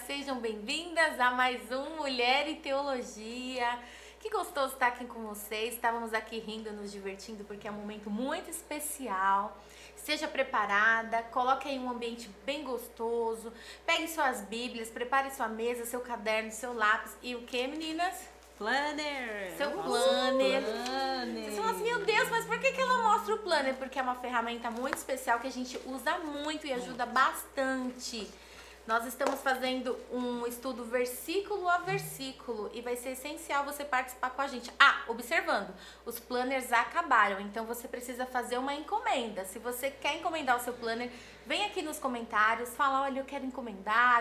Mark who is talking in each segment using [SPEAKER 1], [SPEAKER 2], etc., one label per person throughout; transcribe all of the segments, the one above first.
[SPEAKER 1] sejam bem-vindas a mais um Mulher e Teologia. Que gostoso estar aqui com vocês, estávamos aqui rindo, nos divertindo, porque é um momento muito especial. Esteja preparada, coloque aí um ambiente bem gostoso, pegue suas bíblias, prepare sua mesa, seu caderno, seu lápis e o que, meninas?
[SPEAKER 2] Planner!
[SPEAKER 1] Seu planner. Vocês falam assim, meu Deus, mas por que ela mostra o planner? Porque é uma ferramenta muito especial que a gente usa muito e ajuda bastante. Nós estamos fazendo um estudo versículo a versículo e vai ser essencial você participar com a gente. Ah, observando, os planners acabaram, então você precisa fazer uma encomenda. Se você quer encomendar o seu planner, vem aqui nos comentários, fala, olha, eu quero encomendar.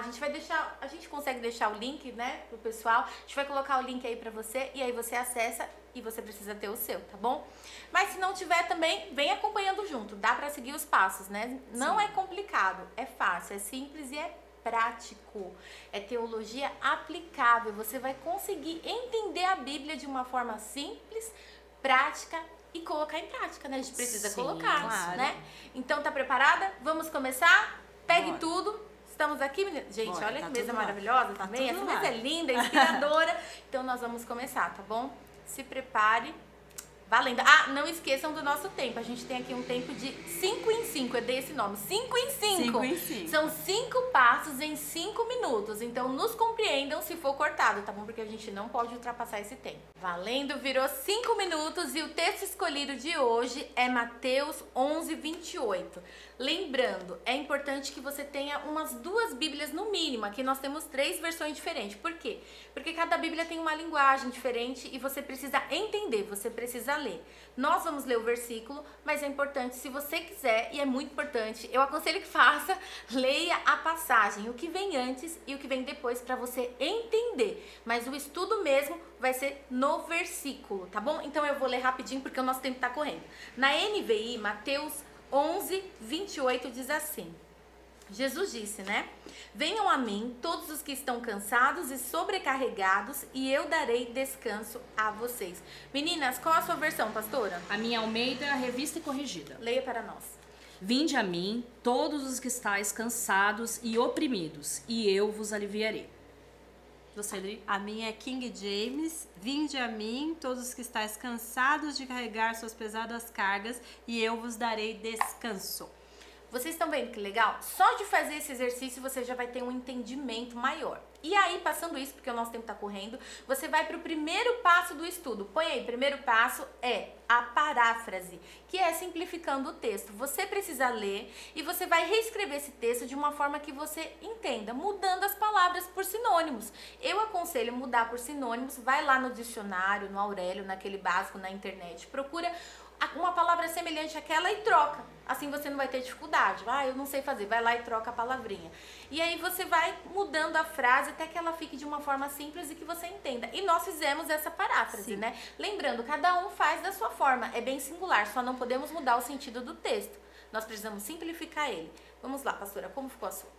[SPEAKER 1] A gente consegue deixar o link, né, pro pessoal. A gente vai colocar o link aí pra você e aí você acessa e você precisa ter o seu, tá bom? Mas se não tiver também, vem acompanhando junto. Dá pra seguir os passos, né? Não é complicado, é fácil, é simples e é prático, é teologia aplicável. Você vai conseguir entender a Bíblia de uma forma simples, prática e colocar em prática, né? A gente precisa colocar,
[SPEAKER 2] claro,
[SPEAKER 1] né? Então, tá preparada? Vamos começar? Pegue tudo. Estamos aqui, menina. Gente,
[SPEAKER 2] Bora,
[SPEAKER 1] olha
[SPEAKER 2] tá
[SPEAKER 1] que mesa
[SPEAKER 2] tudo lá.
[SPEAKER 1] maravilhosa
[SPEAKER 2] Tá
[SPEAKER 1] também.
[SPEAKER 2] tudo
[SPEAKER 1] Essa mesa
[SPEAKER 2] lá.
[SPEAKER 1] é linda, inspiradora. Então, nós vamos começar, tá bom? Se prepare. Valendo. Ah, não esqueçam do nosso tempo. A gente tem aqui um tempo de 5 em 5. Eu dei esse nome. 5 em 5.
[SPEAKER 2] 5 em 5.
[SPEAKER 1] São 5 passos em 5 minutos. Então, nos compreendam se for cortado, tá bom? Porque a gente não pode ultrapassar esse tempo. Valendo, virou 5 minutos e o texto escolhido de hoje é Mateus 11, 28. Lembrando, é importante que você tenha umas 2 bíblias no mínimo. Aqui nós temos 3 versões diferentes. Por quê? Porque cada bíblia tem uma linguagem diferente e você precisa entender, você precisa ler. Nós vamos ler o versículo, mas é importante, se você quiser, e é muito importante, eu aconselho que faça, leia a passagem, o que vem antes e o que vem depois para você entender. Mas o estudo mesmo vai ser no versículo, tá bom? Então eu vou ler rapidinho porque o nosso tempo tá correndo. Na NVI, Mateus 11, 28 diz assim. Jesus disse, né? Venham a mim todos os que estão cansados e sobrecarregados e eu darei descanso a vocês. Meninas, qual a sua versão, pastora?
[SPEAKER 3] A minha Almeida, revista e corrigida.
[SPEAKER 1] Leia para nós.
[SPEAKER 3] Vinde a mim, todos os que estáis cansados e oprimidos, e eu vos aliviarei. Você, Adri?
[SPEAKER 2] A minha é King James. Vinde a mim, todos os que estáis cansados de carregar suas pesadas cargas, e eu vos darei descanso.
[SPEAKER 1] Vocês estão vendo que legal? Só de fazer esse exercício você já vai ter um entendimento maior. E aí, passando isso, porque o nosso tempo está correndo, você vai para o primeiro passo do estudo. Põe aí, primeiro passo é a paráfrase, que é simplificando o texto. Você precisa ler e você vai reescrever esse texto de uma forma que você entenda, mudando as palavras por sinônimos. Eu aconselho mudar por sinônimos, vai lá no dicionário, no Aurélio, naquele básico, na internet, procura uma palavra semelhante àquela e troca. Assim você não vai ter dificuldade. Ah, eu não sei fazer. Vai lá e troca a palavrinha. E aí você vai mudando a frase até que ela fique de uma forma simples e que você entenda. E nós fizemos essa paráfrase, né? Lembrando, cada um faz da sua forma. É bem singular, só não podemos mudar o sentido do texto. Nós precisamos simplificar ele. Vamos lá, pastora, como ficou a sua?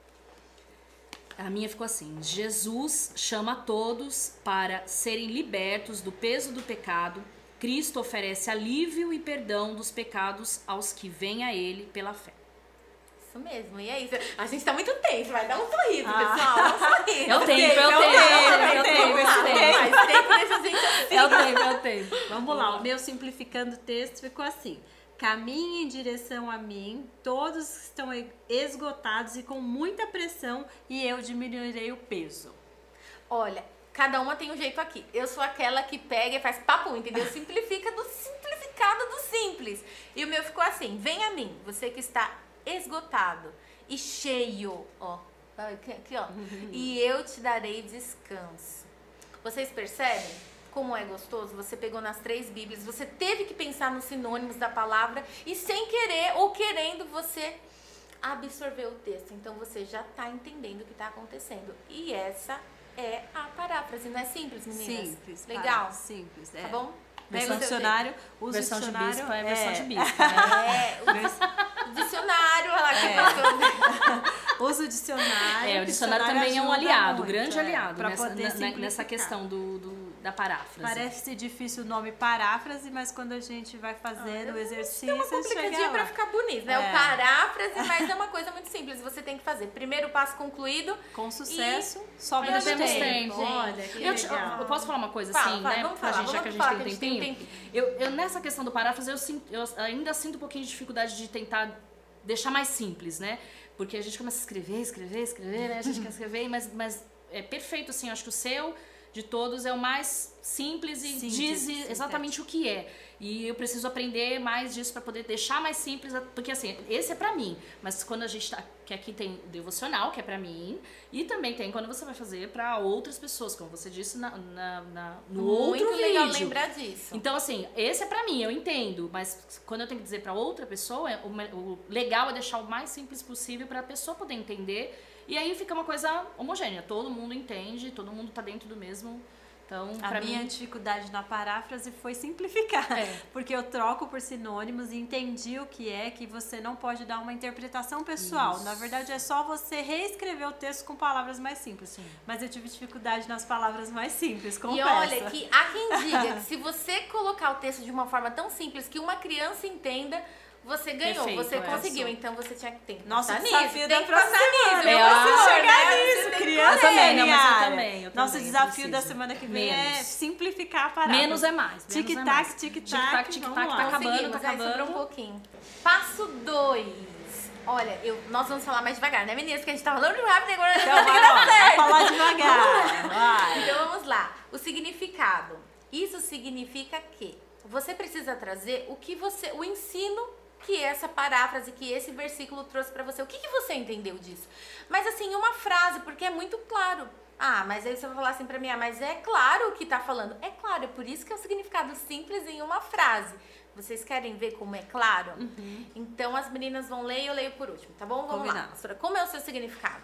[SPEAKER 3] A minha ficou assim: Jesus chama todos para serem libertos do peso do pecado. Cristo oferece alívio e perdão dos pecados aos que vêm a Ele pela fé.
[SPEAKER 1] Isso mesmo, e é isso. A gente tá muito tenso, vai dar um sorriso, pessoal. Um sorriso.
[SPEAKER 3] É o tempo.
[SPEAKER 1] Mas tem que deixar a gente assim.
[SPEAKER 3] É o tempo.
[SPEAKER 2] Vamos lá, o meu simplificando o texto ficou assim. Caminhe em direção a mim, todos que estão esgotados e com muita pressão, e eu diminuirei o peso.
[SPEAKER 1] Olha, cada uma tem um jeito aqui. Eu sou aquela que pega e faz papo, entendeu? Simplifica do simplificado do simples. E o meu ficou assim: vem a mim, você que está esgotado e cheio, ó. Aqui, ó. E eu te darei descanso. Vocês percebem como é gostoso? Você pegou nas 3 bíblias, você teve que pensar nos sinônimos da palavra e sem querer ou querendo você absorveu o texto. Então você já está entendendo o que está acontecendo. E essa é a paráfrase, não é simples, meninas?
[SPEAKER 2] Simples.
[SPEAKER 1] Legal?
[SPEAKER 2] Simples,
[SPEAKER 1] Tá bom?
[SPEAKER 2] Versão de dicionário, usa o
[SPEAKER 3] Versão de
[SPEAKER 2] dicionário.
[SPEAKER 3] bispo é versão de bispo, né?
[SPEAKER 1] O dicionário, olha lá que passou.
[SPEAKER 2] Usa o dicionário.
[SPEAKER 3] O dicionário também é um
[SPEAKER 2] ajuda
[SPEAKER 3] aliado,
[SPEAKER 2] muito,
[SPEAKER 3] grande aliado
[SPEAKER 2] pra
[SPEAKER 3] nessa
[SPEAKER 2] poder simplificar.
[SPEAKER 3] questão da paráfrase?
[SPEAKER 2] Parece difícil o nome paráfrase, mas quando a gente vai fazendo o exercício,
[SPEAKER 1] é uma complicadinha pra ficar bonito, né? O paráfrase, mas é uma coisa muito simples. Você tem que fazer primeiro passo concluído.
[SPEAKER 2] Com sucesso, sobra
[SPEAKER 3] Ainda
[SPEAKER 2] de
[SPEAKER 3] temos
[SPEAKER 2] tempo.
[SPEAKER 3] tempo.
[SPEAKER 2] Olha, que
[SPEAKER 3] eu posso falar uma coisa
[SPEAKER 1] Fala,
[SPEAKER 3] assim,
[SPEAKER 1] fala,
[SPEAKER 3] né?
[SPEAKER 1] vamos
[SPEAKER 3] Pra
[SPEAKER 1] falar,
[SPEAKER 3] gente, já
[SPEAKER 1] vamos
[SPEAKER 3] que a
[SPEAKER 1] falar
[SPEAKER 3] gente tem um tempinho. Eu, nessa questão do paráfrase, eu ainda sinto um pouquinho de dificuldade de tentar deixar mais simples, né? Porque a gente começa a escrever, né? A gente quer escrever, mas é perfeito, assim. Eu acho que o seu, de todos, é o mais simples e diz exatamente o que é. E eu preciso aprender mais disso para poder deixar mais simples, porque assim, esse é pra mim, mas quando a gente tá, que aqui tem o devocional, que é pra mim, e também tem quando você vai fazer pra outras pessoas, como você disse no outro vídeo.
[SPEAKER 1] Muito legal lembrar disso.
[SPEAKER 3] Então assim, esse é pra mim, eu entendo, mas quando eu tenho que dizer pra outra pessoa, o legal é deixar o mais simples possível pra pessoa poder entender, e aí fica uma coisa homogênea, todo mundo entende, todo mundo tá dentro do mesmo. Então,
[SPEAKER 2] a minha dificuldade na paráfrase foi simplificar, porque eu troco por sinônimos e entendi o que é que você não pode dar uma interpretação pessoal. Isso. Na verdade, é só você reescrever o texto com palavras mais simples. Sim. Mas eu tive dificuldade nas palavras mais simples, confesso.
[SPEAKER 1] E olha, que há quem diga que se você colocar o texto de uma forma tão simples que uma criança entenda, você ganhou, perfeito, você conseguiu, então você tinha que ter.
[SPEAKER 2] Nosso desafio da próxima
[SPEAKER 1] semana.
[SPEAKER 2] Eu preciso chegar nisso, criança.
[SPEAKER 3] Eu também, não, mas eu também.
[SPEAKER 2] Nosso desafio da semana que vem é simplificar a palavra.
[SPEAKER 3] Menos é mais.
[SPEAKER 2] Tic-tac, tic-tac,
[SPEAKER 3] tic-tac, tá acabando, tá acabando.
[SPEAKER 1] Um pouquinho. Passo 2. Olha, nós vamos falar mais devagar, né, meninas? Que a gente tá falando rápido e agora
[SPEAKER 2] então, vai falar devagar. Vai.
[SPEAKER 1] Então vamos lá. O significado. Isso significa que você precisa trazer o ensino que essa paráfrase, que esse versículo trouxe pra você. O que você entendeu disso? Mas assim, uma frase, porque é muito claro. Ah, mas aí você vai falar assim pra mim, mas é claro o que tá falando. É claro, é por isso que é o significado simples em uma frase. Vocês querem ver como é claro? Uhum. Então as meninas vão ler e eu leio por último, tá bom? Vamos lá. Pastora, como é o seu significado?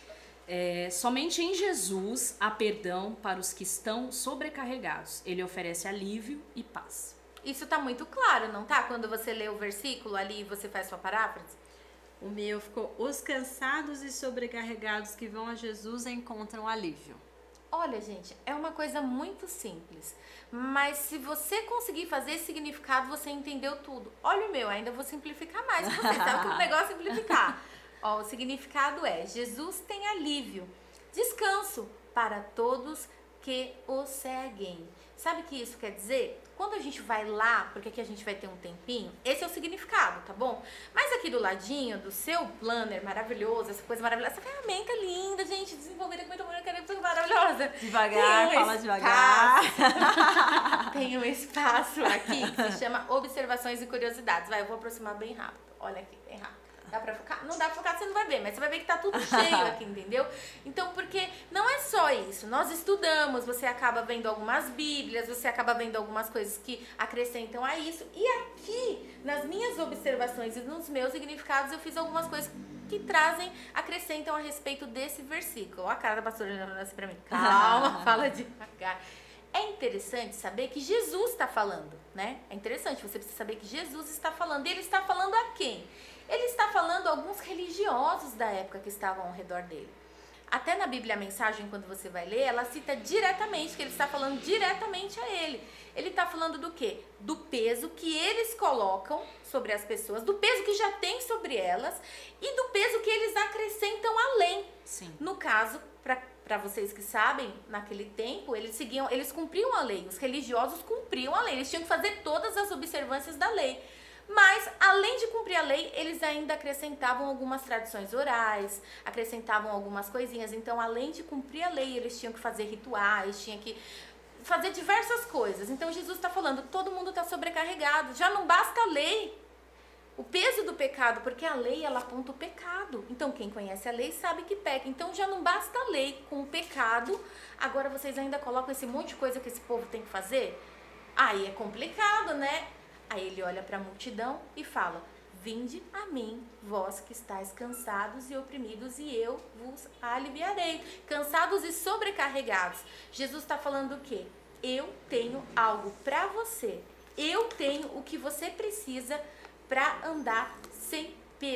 [SPEAKER 3] Somente em Jesus há perdão para os que estão sobrecarregados. Ele oferece alívio e paz.
[SPEAKER 1] Isso tá muito claro, não tá? Quando você lê o versículo ali e você faz sua paráfrase.
[SPEAKER 2] O meu ficou: os cansados e sobrecarregados que vão a Jesus encontram alívio.
[SPEAKER 1] Olha, gente, é uma coisa muito simples. Mas se você conseguir fazer esse significado, você entendeu tudo. Olha o meu, ainda vou simplificar mais. Você sabe que o negócio é simplificar. Ó, o significado é: Jesus tem alívio, descanso para todos que o seguem. Sabe o que isso quer dizer? Quando a gente vai lá, porque aqui a gente vai ter um tempinho, esse é o significado, tá bom? Mas aqui do ladinho, do seu planner maravilhoso, essa coisa maravilhosa, essa ferramenta linda, gente, desenvolvida com muito amor, maravilhosa.
[SPEAKER 2] Devagar, fala devagar.
[SPEAKER 1] Tem um espaço aqui que se chama Observações e Curiosidades. Vai, eu vou aproximar bem rápido. Olha aqui, bem rápido. Dá pra focar? Não dá pra focar, você não vai ver, mas você vai ver que tá tudo cheio aqui, entendeu? Então, porque não é só isso. Nós estudamos, você acaba vendo algumas bíblias, você acaba vendo algumas coisas que acrescentam a isso. E aqui, nas minhas observações e nos meus significados, eu fiz algumas coisas que acrescentam a respeito desse versículo. Ó a cara da pastora olhando assim pra mim. Calma, fala devagar. É interessante saber que Jesus está falando, né? É interessante, você precisa saber que Jesus está falando. E ele está falando a quem? Ele está falando a alguns religiosos da época que estavam ao redor dele. Até na Bíblia a Mensagem, quando você vai ler, ela cita diretamente, que ele está falando diretamente a ele. Ele está falando do quê? Do peso que eles colocam sobre as pessoas, do peso que já tem sobre elas e do peso que eles acrescentam além.
[SPEAKER 3] Sim.
[SPEAKER 1] No caso, para vocês que sabem, naquele tempo, eles cumpriam a lei. Os religiosos cumpriam a lei. Eles tinham que fazer todas as observâncias da lei. Mas, além de cumprir a lei, eles ainda acrescentavam algumas tradições orais, acrescentavam algumas coisinhas. Então, além de cumprir a lei, eles tinham que fazer rituais, tinham que fazer diversas coisas. Então, Jesus está falando, todo mundo está sobrecarregado. Já não basta a lei, o peso do pecado, porque a lei, ela aponta o pecado. Então, quem conhece a lei sabe que peca. Então, já não basta a lei com o pecado. Agora, vocês ainda colocam esse monte de coisa que esse povo tem que fazer? Aí é complicado, né? Aí ele olha para a multidão e fala: vinde a mim, vós que estáis cansados e oprimidos, e eu vos aliviarei. Cansados e sobrecarregados. Jesus está falando o quê? Eu tenho algo para você. Eu tenho o que você precisa para andar sem peso.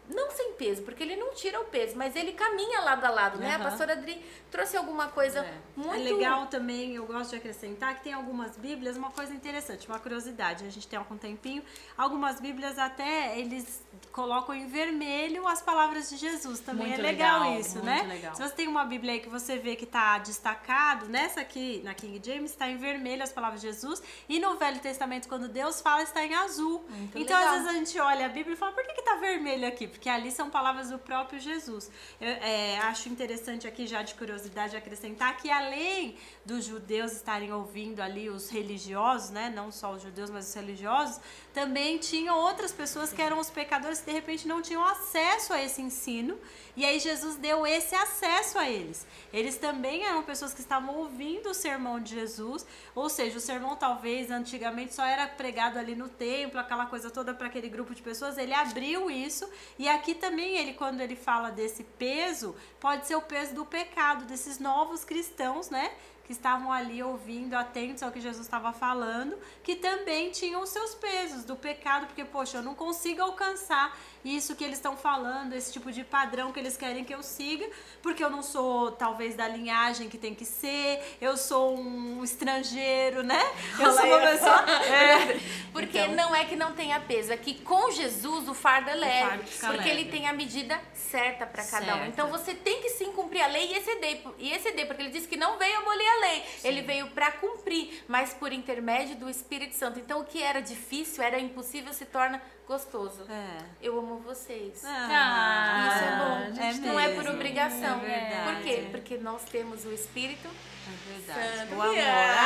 [SPEAKER 1] não sem peso, porque ele não tira o peso, mas ele caminha lado a lado, né? A pastora Adri trouxe alguma coisa muito...
[SPEAKER 2] É legal também, eu gosto de acrescentar que tem algumas bíblias, uma coisa interessante, uma curiosidade, a gente tem algum tempinho, algumas bíblias até eles colocam em vermelho as palavras de Jesus, também muito é legal isso, né? Legal. Se você tem uma bíblia aí que você vê que tá destacado, nessa aqui, na King James, está em vermelho as palavras de Jesus, e no Velho Testamento, quando Deus fala, está em azul. Muito então, legal. Às vezes a gente olha a Bíblia e fala, por que tá vermelho aqui? Porque ali são palavras do próprio Jesus. Eu acho interessante aqui, já de curiosidade, acrescentar que além dos judeus estarem ouvindo ali os religiosos, né? Não só os judeus, mas os religiosos, também tinham outras pessoas que eram os pecadores que de repente não tinham acesso a esse ensino. E aí Jesus deu esse acesso a eles. Eles também eram pessoas que estavam ouvindo o sermão de Jesus, ou seja, o sermão talvez antigamente só era pregado ali no templo, aquela coisa toda para aquele grupo de pessoas, ele abriu isso, e aqui também ele, quando ele fala desse peso, pode ser o peso do pecado, desses novos cristãos, né? Que estavam ali ouvindo, atentos ao que Jesus estava falando, que também tinham os seus pesos do pecado, porque, poxa, eu não consigo alcançar isso que eles estão falando, esse tipo de padrão que eles querem que eu siga, porque eu não sou, talvez, da linhagem que tem que ser, eu sou um estrangeiro, né? Eu sou uma pessoa...
[SPEAKER 1] Porque então, não é que não tenha peso, é que com Jesus o fardo é leve, porque ele tem a medida certa para cada um. Então você tem que sim cumprir a lei e exceder, porque ele disse que não veio abolir a lei, sim. Ele veio para cumprir, mas por intermédio do Espírito Santo. Então o que era difícil, era impossível, se torna gostoso. Eu amo vocês. Isso é bom. Não é por obrigação. Por quê? Porque nós temos o Espírito Santo.
[SPEAKER 2] O amor.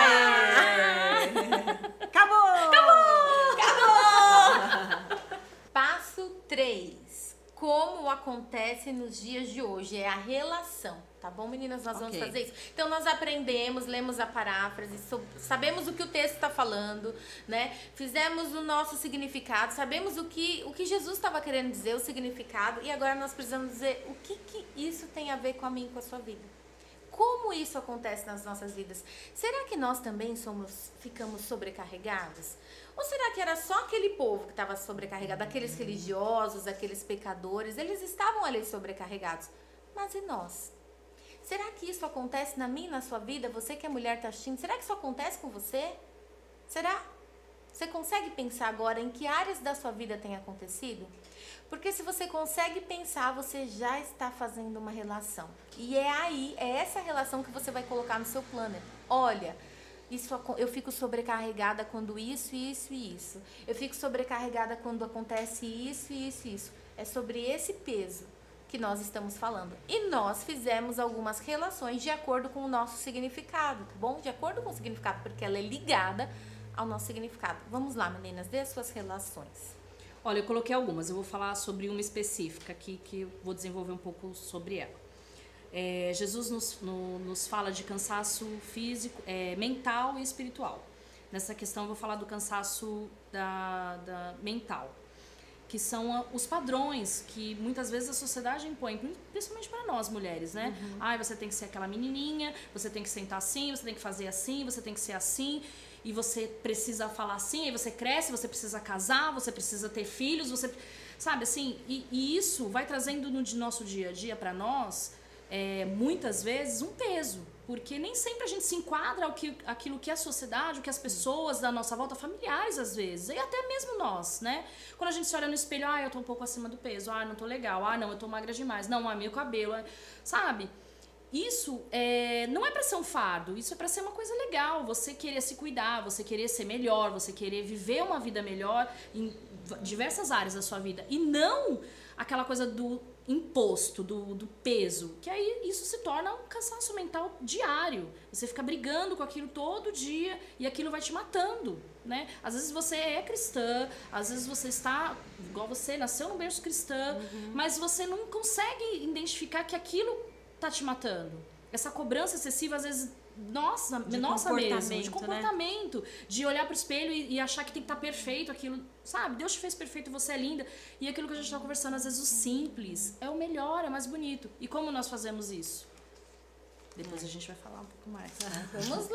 [SPEAKER 2] Acabou!
[SPEAKER 1] Passo 3. Como acontece nos dias de hoje? É a relação. Tá bom, meninas? Nós vamos fazer isso. Então, nós aprendemos, lemos a paráfrase, sabemos o que o texto está falando, né? Fizemos o nosso significado, sabemos o que Jesus estava querendo dizer, o significado, e agora nós precisamos dizer o que isso tem a ver com a minha e com a sua vida. Como isso acontece nas nossas vidas? Será que nós também ficamos sobrecarregados? Ou será que era só aquele povo que estava sobrecarregado, aqueles religiosos, aqueles pecadores, eles estavam ali sobrecarregados? Mas e nós? Será que isso acontece na minha e na sua vida? Você que é mulher está assistindo, será que isso acontece com você? Será? Você consegue pensar agora em que áreas da sua vida tem acontecido? Porque se você consegue pensar, você já está fazendo uma relação. E é essa relação que você vai colocar no seu planner. Olha, eu fico sobrecarregada quando isso. Eu fico sobrecarregada quando acontece isso. É sobre esse peso que nós estamos falando. E nós fizemos algumas relações de acordo com o nosso significado, tá bom? De acordo com o significado, porque ela é ligada ao nosso significado. Vamos lá, meninas, dê as suas relações.
[SPEAKER 3] Olha, eu coloquei algumas, eu vou falar sobre uma específica aqui, que eu vou desenvolver um pouco sobre ela. Jesus nos fala de cansaço físico, mental e espiritual. Nessa questão eu vou falar do cansaço mental, que são os padrões que muitas vezes a sociedade impõe, principalmente para nós mulheres, né? Você tem que ser aquela menininha, você tem que sentar assim, você tem que fazer assim, você tem que ser assim, e você precisa falar assim, aí você cresce, você precisa casar, você precisa ter filhos, você... Sabe, assim, e isso vai trazendo no nosso dia a dia para nós, muitas vezes, um peso. Porque nem sempre a gente se enquadra aquilo que é a sociedade, o que as pessoas da nossa volta, familiares às vezes, e até mesmo nós, né? Quando a gente se olha no espelho, eu tô um pouco acima do peso, não tô legal, não, eu tô magra demais, não, meu cabelo, sabe? Isso não é pra ser um fardo, isso é pra ser uma coisa legal, você querer se cuidar, você querer ser melhor, você querer viver uma vida melhor em diversas áreas da sua vida, e não aquela coisa do imposto, do peso, que aí isso se torna um cansaço mental diário. Você fica brigando com aquilo todo dia e aquilo vai te matando, né? Às vezes você é cristã, às vezes você está, igual você, nasceu num berço cristã, mas você não consegue identificar que aquilo tá te matando. Essa cobrança excessiva, às vezes, nossa mesmo, de comportamento, né? De olhar pro espelho e achar que tem que estar perfeito aquilo, sabe? Deus te fez perfeito, você é linda. E aquilo que a gente tá conversando, às vezes o simples é o melhor, é mais bonito. E como nós fazemos isso? Depois a gente vai falar um pouco mais. Né?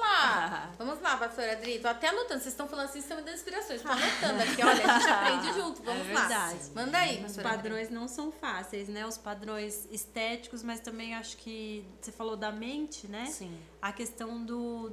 [SPEAKER 1] Vamos lá, pastora Adri. Tô até anotando, vocês estão falando assim, vocês estão me dando inspirações. Tô anotando aqui, olha, a gente aprende junto, vamos lá.
[SPEAKER 2] Verdade.
[SPEAKER 1] Manda aí,
[SPEAKER 2] Os
[SPEAKER 1] pastora
[SPEAKER 2] padrões não são fáceis, né? Os padrões estéticos, mas também acho que você falou da mente, né?
[SPEAKER 3] Sim.
[SPEAKER 2] A questão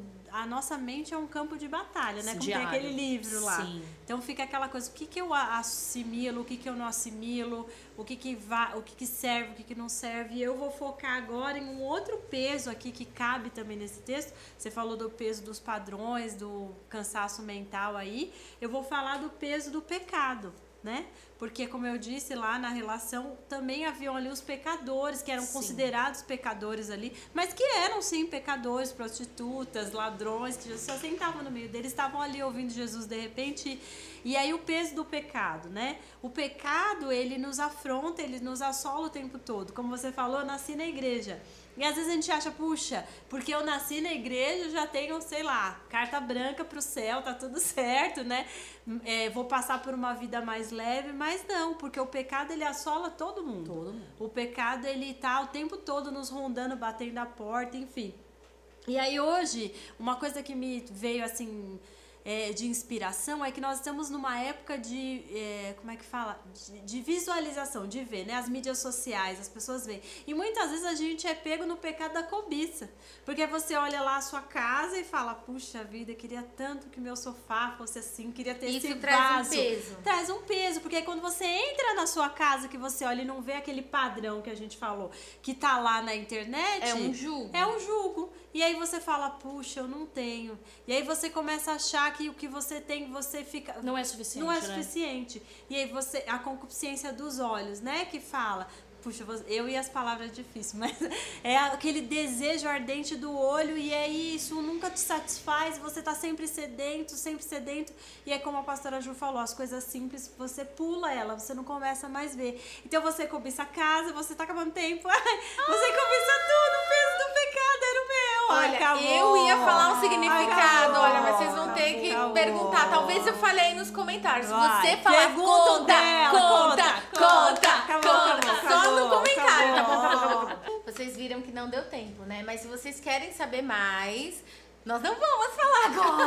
[SPEAKER 2] a nossa mente é um campo de batalha, né? Como
[SPEAKER 3] Diário.
[SPEAKER 2] tem aquele livro lá.
[SPEAKER 3] Sim.
[SPEAKER 2] Então fica aquela coisa, o que eu assimilo, o que eu não assimilo, o que serve, o que não serve. E eu vou focar agora em um outro peso aqui que cabe também nesse texto. Você falou do peso dos padrões, do cansaço mental aí. Eu vou falar do peso do pecado, né? Porque, como eu disse lá na relação, também haviam ali os pecadores, que eram considerados pecadores ali, mas que eram sim pecadores, prostitutas, ladrões, que Jesus só sentava no meio deles, estavam ali ouvindo Jesus de repente. E aí o peso do pecado, né? O pecado, ele nos afronta, ele nos assola o tempo todo. Como você falou, eu nasci na igreja. E às vezes a gente acha, puxa, porque eu nasci na igreja, eu já tenho, sei lá, carta branca pro céu, tá tudo certo, né? Vou passar por uma vida mais leve, mas não, porque o pecado, ele assola todo mundo.
[SPEAKER 3] Todo mundo.
[SPEAKER 2] O pecado, ele tá o tempo todo nos rondando, batendo a porta, enfim. E aí hoje, uma coisa que me veio assim... de inspiração é que nós estamos numa época de como é que fala? De visualização, de ver, né? As mídias sociais, as pessoas veem. E muitas vezes a gente é pego no pecado da cobiça. Porque você olha lá a sua casa e fala, puxa vida, queria tanto que meu sofá fosse assim, queria ter esse vaso.
[SPEAKER 1] Traz um peso.
[SPEAKER 2] Traz um peso, porque aí quando você entra na sua casa, que você olha e não vê aquele padrão que a gente falou, que tá lá na internet...
[SPEAKER 1] É um julgo.
[SPEAKER 2] É um julgo. E aí você fala, puxa, eu não tenho. E aí você começa a achar que o que você tem, você fica...
[SPEAKER 3] Não é suficiente,
[SPEAKER 2] Não é
[SPEAKER 3] né?
[SPEAKER 2] suficiente. E aí você... A concupiscência dos olhos, né? Que fala... Puxa, eu e as palavras difíceis, mas é aquele desejo ardente do olho e aí isso nunca te satisfaz, você tá sempre sedento, e é como a pastora Ju falou, as coisas simples, você pula ela, você não começa mais a ver. Então você cobiça a casa, você tá acabando tempo, você cobiça tudo, o peso do pecado era o meu.
[SPEAKER 1] Olha,
[SPEAKER 2] acabou.
[SPEAKER 1] eu ia falar um significado,
[SPEAKER 2] Acabou.
[SPEAKER 1] olha, mas vocês vão ter que
[SPEAKER 2] Acabou.
[SPEAKER 1] perguntar, talvez eu falei aí nos comentários, se
[SPEAKER 2] Vai,
[SPEAKER 1] você falar
[SPEAKER 2] pergunta
[SPEAKER 1] conta,
[SPEAKER 2] dela,
[SPEAKER 1] conta,
[SPEAKER 2] acabou,
[SPEAKER 1] só no comentário,
[SPEAKER 2] acabou.
[SPEAKER 1] acabou. Vocês viram que não deu tempo, né? Mas se vocês querem saber mais, nós não vamos falar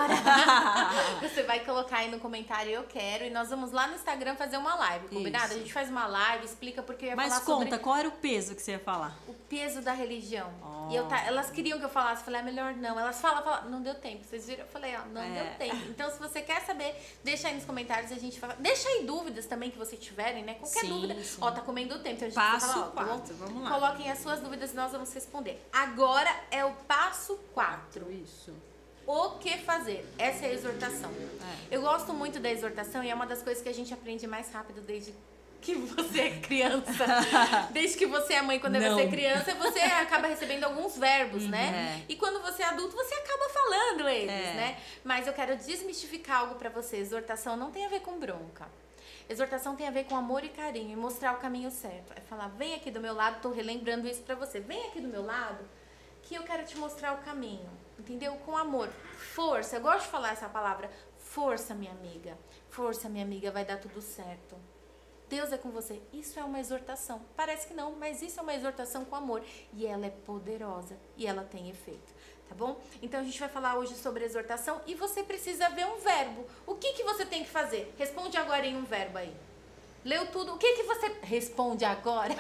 [SPEAKER 1] agora. Você vai colocar aí no comentário eu quero e nós vamos lá no Instagram fazer uma live, combinado?
[SPEAKER 2] Isso.
[SPEAKER 1] A gente faz uma live, explica porque eu ia
[SPEAKER 2] Mas
[SPEAKER 1] falar
[SPEAKER 2] conta,
[SPEAKER 1] sobre
[SPEAKER 2] qual era o peso que você ia falar?
[SPEAKER 1] o peso da religião.
[SPEAKER 2] Oh.
[SPEAKER 1] E elas queriam que eu falasse, eu falei, é melhor não. Elas falam, não deu tempo. Vocês viram? Eu falei, ó, não deu tempo. Então, se você quer saber, deixa aí nos comentários e a gente fala. Deixa aí dúvidas também que vocês tiverem, né? Qualquer dúvida.
[SPEAKER 3] Sim.
[SPEAKER 1] Ó, tá comendo o tempo. Então a gente
[SPEAKER 2] Passo
[SPEAKER 1] fala, ó,
[SPEAKER 2] 4, vamos lá.
[SPEAKER 1] Coloquem as suas dúvidas e nós vamos responder. Agora é o passo 4.
[SPEAKER 2] Isso.
[SPEAKER 1] O que fazer? Essa é a exortação. Eu gosto muito da exortação e é uma das coisas que a gente aprende mais rápido desde que você é criança. Desde que você é mãe, quando você é criança, você acaba recebendo alguns verbos, né? E quando você é adulto, você acaba falando eles, né? Mas eu quero desmistificar algo pra você. Exortação não tem a ver com bronca. Exortação tem a ver com amor e carinho e mostrar o caminho certo. É falar, vem aqui do meu lado, tô relembrando isso pra você. Vem aqui do meu lado que eu quero te mostrar o caminho. Entendeu? Com amor. Força. Eu gosto de falar essa palavra. Força, minha amiga. Força, minha amiga. Vai dar tudo certo. Deus é com você. Isso é uma exortação. Parece que não, mas isso é uma exortação com amor. E ela é poderosa. E ela tem efeito. Tá bom? Então a gente vai falar hoje sobre exortação. E você precisa ver um verbo. O que você tem que fazer? Responde agora em um verbo aí. Leu tudo. O que você responde agora?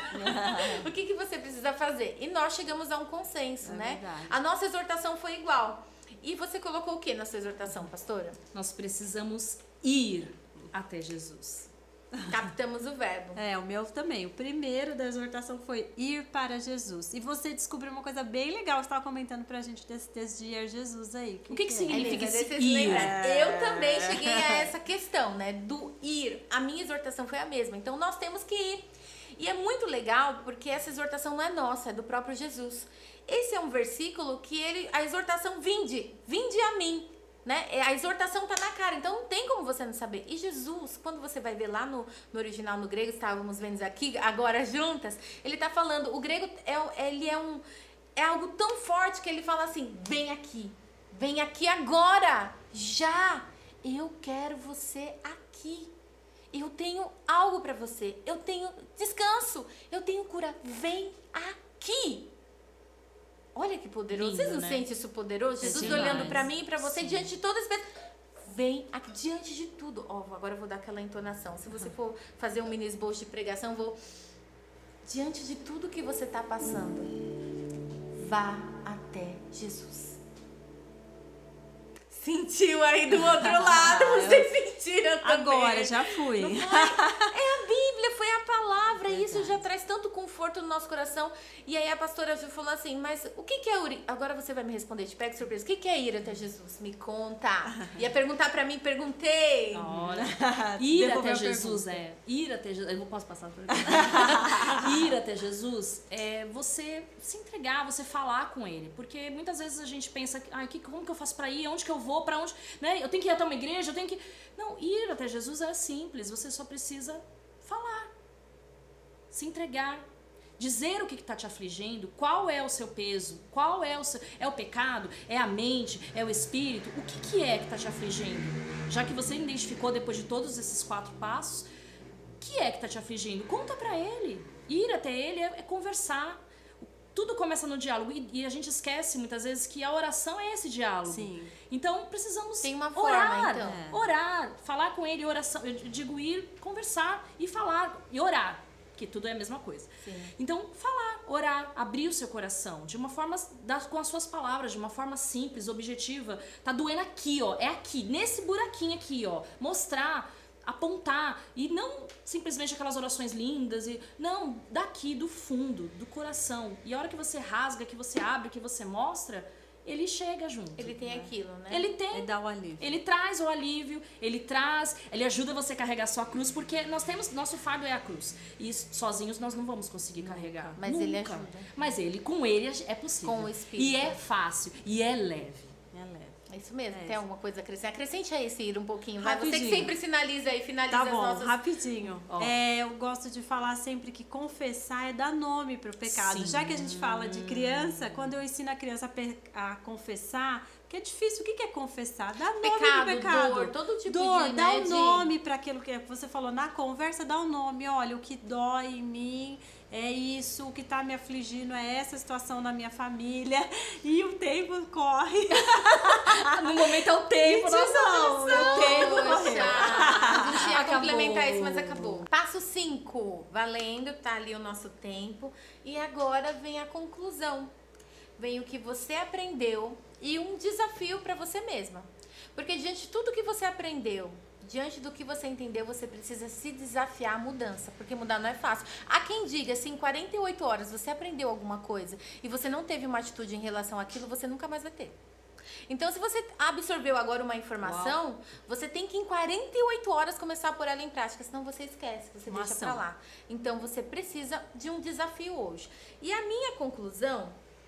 [SPEAKER 1] O que você precisa fazer? E nós chegamos a um consenso, né?
[SPEAKER 2] Verdade.
[SPEAKER 1] A nossa exortação foi igual. E você colocou o que na sua exortação, pastora?
[SPEAKER 3] Nós precisamos ir até Jesus.
[SPEAKER 1] Captamos o verbo.
[SPEAKER 2] O meu também. O primeiro da exortação foi ir para Jesus. E você descobriu uma coisa bem legal. Você estava comentando pra gente desse texto de ir Jesus aí.
[SPEAKER 3] O que significa
[SPEAKER 1] Elisa,
[SPEAKER 3] esse
[SPEAKER 1] vocês
[SPEAKER 3] ir?
[SPEAKER 1] lembram? Eu também cheguei a essa questão, né? Do ir. A minha exortação foi a mesma. Então nós temos que ir. E é muito legal porque essa exortação não é nossa, é do próprio Jesus. Esse é um versículo que a exortação vinde a mim. Né? A exortação tá na cara, então não tem como você não saber. E Jesus, quando você vai ver lá no original, no grego, estávamos vendo aqui agora juntas, ele tá falando, o grego é algo tão forte que ele fala assim, vem aqui agora, já, eu quero você aqui, eu tenho algo pra você, eu tenho descanso, eu tenho cura, vem aqui. Olha que poderoso.
[SPEAKER 3] Lindo,
[SPEAKER 1] Vocês não
[SPEAKER 3] né?
[SPEAKER 1] sentem isso poderoso? Jesus
[SPEAKER 3] demais.
[SPEAKER 1] olhando pra mim e pra você,
[SPEAKER 3] Sim.
[SPEAKER 1] diante de todas as vezes. Vem aqui, diante de tudo. Ó, agora eu vou dar aquela entonação. Se você for fazer um mini esboço de pregação, eu vou... Diante de tudo que você tá passando, vá até Jesus. Sentiu aí do outro lado? Vocês sentiram também?
[SPEAKER 2] Agora, já fui.
[SPEAKER 1] Não foi? É a Bíblia, foi a palavra. E isso já traz tanto conforto no nosso coração. E aí a pastora Ju falou assim, mas o que é ira? Agora você vai me responder, te pega de surpresa. O que é ir até Jesus? Me conta. Ia perguntar pra mim, perguntei.
[SPEAKER 3] Ora, ir
[SPEAKER 2] Devolveu
[SPEAKER 3] até
[SPEAKER 2] a
[SPEAKER 3] Jesus
[SPEAKER 2] pergunta.
[SPEAKER 3] ir até Jesus, eu não posso passar por ir até Jesus é você se entregar, você falar com ele, porque muitas vezes a gente pensa, como que eu faço pra ir, onde que eu vou, pra onde, né? Eu tenho que ir até uma igreja, eu tenho que... Não, ir até Jesus é simples, você só precisa falar, se entregar, dizer o que está te afligindo, qual é o seu peso, qual é o seu... É o pecado? É a mente? É o espírito? O que é que está te afligindo? Já que você identificou depois de todos esses 4 passos, o que é que está te afligindo? Conta para ele. Ir até ele é conversar. Tudo começa no diálogo e a gente esquece muitas vezes que a oração é esse diálogo.
[SPEAKER 2] Sim.
[SPEAKER 3] Então precisamos
[SPEAKER 1] Tem uma
[SPEAKER 3] orar,
[SPEAKER 1] forma, então.
[SPEAKER 3] Orar, falar com ele, oração. Eu digo ir, conversar e falar e orar, que tudo é a mesma coisa.
[SPEAKER 1] Sim.
[SPEAKER 3] Então falar, orar, abrir o seu coração de uma forma, com as suas palavras, de uma forma simples, objetiva. Tá doendo aqui, ó, é aqui, nesse buraquinho aqui, ó. Mostrar, apontar e não simplesmente aquelas orações lindas e não, daqui do fundo, do coração. E a hora que você rasga, que você abre, que você mostra, ele chega junto.
[SPEAKER 1] Ele tem aquilo, né?
[SPEAKER 3] Ele tem.
[SPEAKER 2] Ele dá o alívio.
[SPEAKER 3] Ele traz o alívio, ele ajuda você a carregar a sua cruz, porque nosso fardo é a cruz. E sozinhos nós não vamos conseguir carregar.
[SPEAKER 1] Mas
[SPEAKER 3] nunca.
[SPEAKER 1] ele ajuda.
[SPEAKER 3] Mas com ele é possível.
[SPEAKER 1] Com o Espírito.
[SPEAKER 3] E é fácil, e é leve.
[SPEAKER 2] É leve.
[SPEAKER 1] É isso mesmo.
[SPEAKER 2] É
[SPEAKER 1] Tem alguma coisa a acrescentar? Acrescente aí, Ciro, um pouquinho. Vai. Você que
[SPEAKER 2] Rapidinho.
[SPEAKER 1] sempre finaliza
[SPEAKER 2] Tá
[SPEAKER 1] as
[SPEAKER 2] bom,
[SPEAKER 1] nossas...
[SPEAKER 2] rapidinho.
[SPEAKER 3] Ó.
[SPEAKER 2] Eu gosto de falar sempre que confessar é dar nome pro pecado.
[SPEAKER 3] Sim.
[SPEAKER 2] Já que a gente fala de criança, quando eu ensino a criança a confessar, que é difícil, o que é confessar? Dar nome
[SPEAKER 1] Pecado,
[SPEAKER 2] pro pecado.
[SPEAKER 1] dor, todo tipo
[SPEAKER 2] dor,
[SPEAKER 1] de...
[SPEAKER 2] dá
[SPEAKER 1] né,
[SPEAKER 2] um nome para aquilo que você falou na conversa, dá um nome. Olha, o que dói em mim é isso, o que tá me afligindo é essa situação na minha família. E o tempo corre.
[SPEAKER 3] No momento é o tempo,
[SPEAKER 2] Não, o tempo correu.
[SPEAKER 1] Poxa, a gente ia
[SPEAKER 3] Acabou.
[SPEAKER 1] complementar isso, mas acabou. Passo 5, valendo, tá ali o nosso tempo. E agora vem a conclusão. Vem o que você aprendeu e um desafio para você mesma. Porque diante de tudo que você aprendeu, diante do que você entendeu, você precisa se desafiar à mudança, porque mudar não é fácil. Há quem diga, se em 48 horas você aprendeu alguma coisa e você não teve uma atitude em relação àquilo, você nunca mais vai ter. Então, se você absorveu agora uma informação, você tem que em 48 horas começar a pôr ela em prática, senão você esquece, você
[SPEAKER 2] Uma
[SPEAKER 1] deixa
[SPEAKER 2] ação.
[SPEAKER 1] pra lá. Então, você precisa de um desafio hoje. E a minha conclusão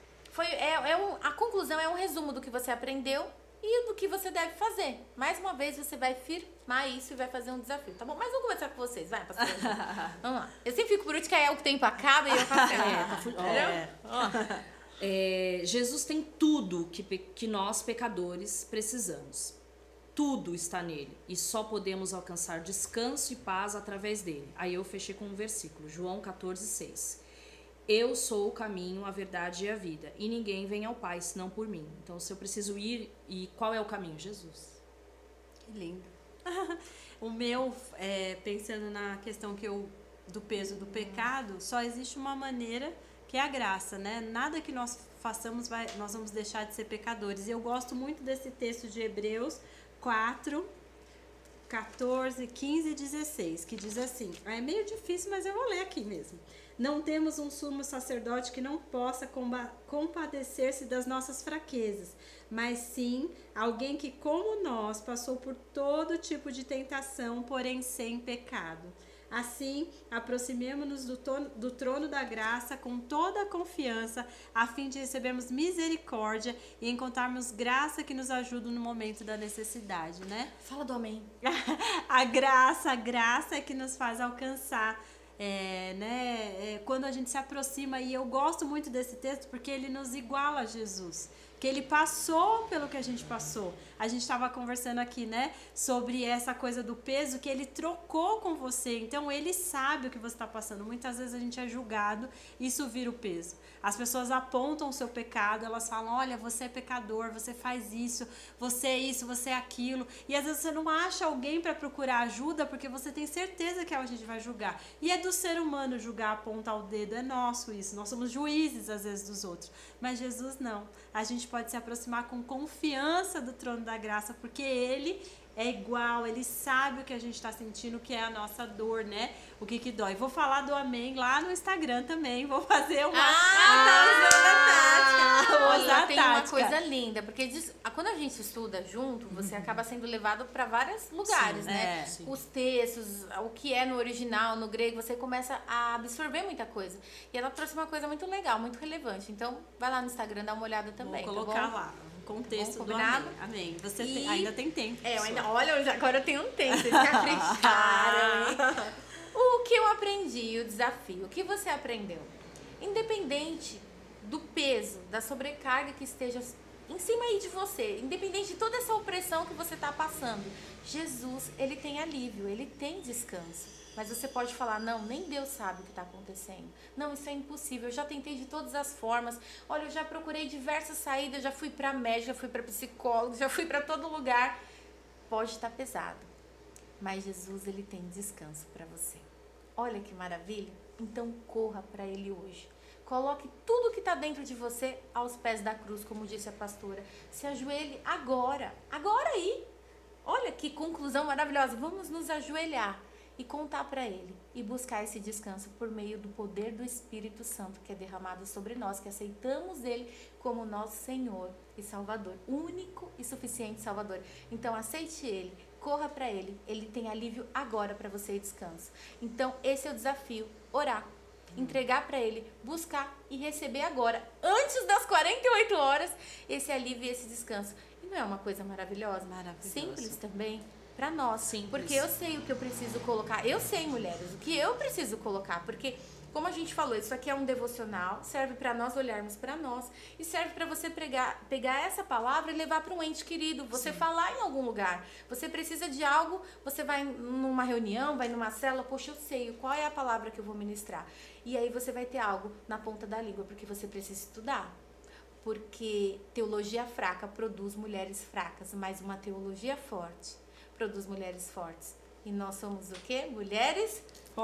[SPEAKER 1] a conclusão é um resumo do que você aprendeu e do que você deve fazer. Mais uma vez, você vai firmar isso e vai fazer um desafio, tá bom? Mas vamos conversar com vocês, vai, pastor. Vamos lá. Eu sempre fico por último, que aí o tempo acaba e eu faço
[SPEAKER 3] Jesus tem tudo que nós, pecadores, precisamos. Tudo está nele. E só podemos alcançar descanso e paz através dele. Aí eu fechei com um versículo, João 14:6. Eu sou o caminho, a verdade e a vida. E ninguém vem ao Pai senão por mim. Então, se eu preciso ir, e qual é o caminho? Jesus.
[SPEAKER 2] Que lindo. O meu, pensando na questão do peso do pecado, só existe uma maneira, que é a graça, né? Nada que nós façamos, nós vamos deixar de ser pecadores. E eu gosto muito desse texto de Hebreus 4, 14, 15 e 16, que diz assim, é meio difícil, mas eu vou ler aqui mesmo. Não temos um sumo sacerdote que não possa compadecer-se das nossas fraquezas, mas sim alguém que, como nós, passou por todo tipo de tentação, porém sem pecado. Assim, aproximemo-nos do trono da graça com toda a confiança, a fim de recebermos misericórdia e encontrarmos graça que nos ajude no momento da necessidade, né?
[SPEAKER 3] Fala do amém.
[SPEAKER 2] A graça é que nos faz alcançar, quando a gente se aproxima, e eu gosto muito desse texto porque ele nos iguala a Jesus. que ele passou pelo que a gente passou. A gente estava conversando aqui, né, sobre essa coisa do peso, que ele trocou com você. Então, ele sabe o que você está passando. Muitas vezes a gente é julgado, isso vira o peso. As pessoas apontam o seu pecado, elas falam, olha, você é pecador, você faz isso, você é aquilo. E às vezes você não acha alguém para procurar ajuda, porque você tem certeza que a gente vai julgar. E é do ser humano julgar, apontar o dedo, é nosso isso. Nós somos juízes, às vezes, dos outros. Mas Jesus não. A gente pode se aproximar com confiança do trono da graça, porque ele é igual, ele sabe o que a gente está sentindo, o que é a nossa dor, né? O que dói. Vou falar do amém lá no Instagram também, vou fazer uma...
[SPEAKER 1] Olha, tem uma coisa linda, porque quando a gente estuda junto, você acaba sendo levado para vários lugares, sim, né? Sim. Os textos, o que é no original, no grego, você começa a absorver muita coisa. E ela trouxe uma coisa muito legal, muito relevante. Então, vai lá no Instagram, dá uma olhada também.
[SPEAKER 2] Vou colocar lá. Contexto do amém. Amém. Você ainda tem tempo.
[SPEAKER 1] Olha, agora eu tenho um tempo, vocês capricharam, hein? O que eu aprendi, o desafio, o que você aprendeu? Independente do peso, da sobrecarga que esteja em cima aí de você, independente de toda essa opressão que você está passando, Jesus, ele tem alívio, ele tem descanso. Mas você pode falar, não, nem Deus sabe o que está acontecendo. Não, isso é impossível, eu já tentei de todas as formas. Olha, eu já procurei diversas saídas, já fui para médico, já fui para psicólogo, já fui para todo lugar. Pode estar pesado, mas Jesus, ele tem descanso para você. Olha que maravilha. Então corra para ele hoje. Coloque tudo que está dentro de você aos pés da cruz, como disse a pastora. Se ajoelhe agora aí. Olha que conclusão maravilhosa. Vamos nos ajoelhar e contar para ele e buscar esse descanso por meio do poder do Espírito Santo que é derramado sobre nós, que aceitamos ele como nosso Senhor e Salvador, único e suficiente Salvador. Então aceite ele, corra para ele, ele tem alívio agora para você e descanso. Então esse é o desafio, orar, entregar para ele, buscar e receber agora, antes das 48 horas, esse alívio e esse descanso. E não é uma coisa maravilhosa? Simples também. Pra nós, sim, porque eu sei o que eu preciso colocar. Eu sei, mulheres, o que eu preciso colocar. Porque, como a gente falou, isso aqui é um devocional, serve pra nós olharmos pra nós e serve pra você pegar essa palavra e levar pra um ente querido. Você falar em algum lugar. Você precisa de algo, você vai numa reunião, vai numa célula, poxa, eu sei qual é a palavra que eu vou ministrar. E aí você vai ter algo na ponta da língua, porque você precisa estudar. Porque teologia fraca produz mulheres fracas, mas uma teologia forte produz mulheres fortes. E nós somos o quê? Mulheres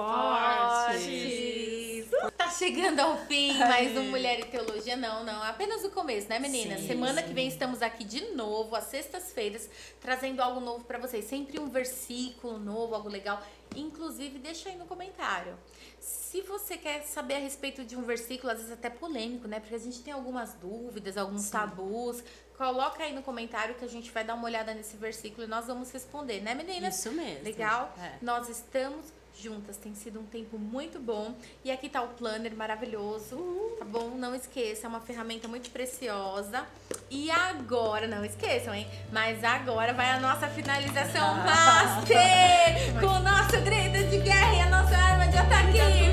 [SPEAKER 1] fortes. Tá chegando ao fim mais um Mulher e Teologia. Não, apenas o começo, né, meninas? Sim, semana que vem estamos aqui de novo, às sextas-feiras, trazendo algo novo pra vocês. Sempre um versículo novo, algo legal. Inclusive, deixa aí no comentário. Se você quer saber a respeito de um versículo, às vezes até polêmico, né? Porque a gente tem algumas dúvidas, alguns tabus. Coloca aí no comentário que a gente vai dar uma olhada nesse versículo e nós vamos responder, né, meninas?
[SPEAKER 2] Isso mesmo.
[SPEAKER 1] Legal? Nós estamos juntas, tem sido um tempo muito bom. E aqui tá o planner maravilhoso, tá bom? Não esqueça, é uma ferramenta muito preciosa. E agora, não esqueçam, hein? Mas agora vai a nossa finalização master com o nosso grito de guerra e a nossa arma de ataque.